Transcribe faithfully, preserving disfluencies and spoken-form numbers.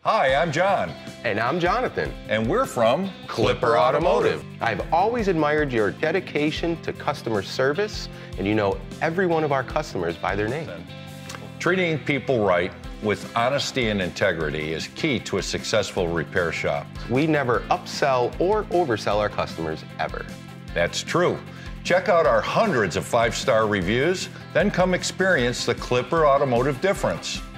Hi, I'm John. And I'm Jonathan. And we're from Klipper Automotive. I've always admired your dedication to customer service, and you know every one of our customers by their name. Treating people right with honesty and integrity is key to a successful repair shop. We never upsell or oversell our customers ever. That's true. Check out our hundreds of five-star reviews, then come experience the Klipper Automotive difference.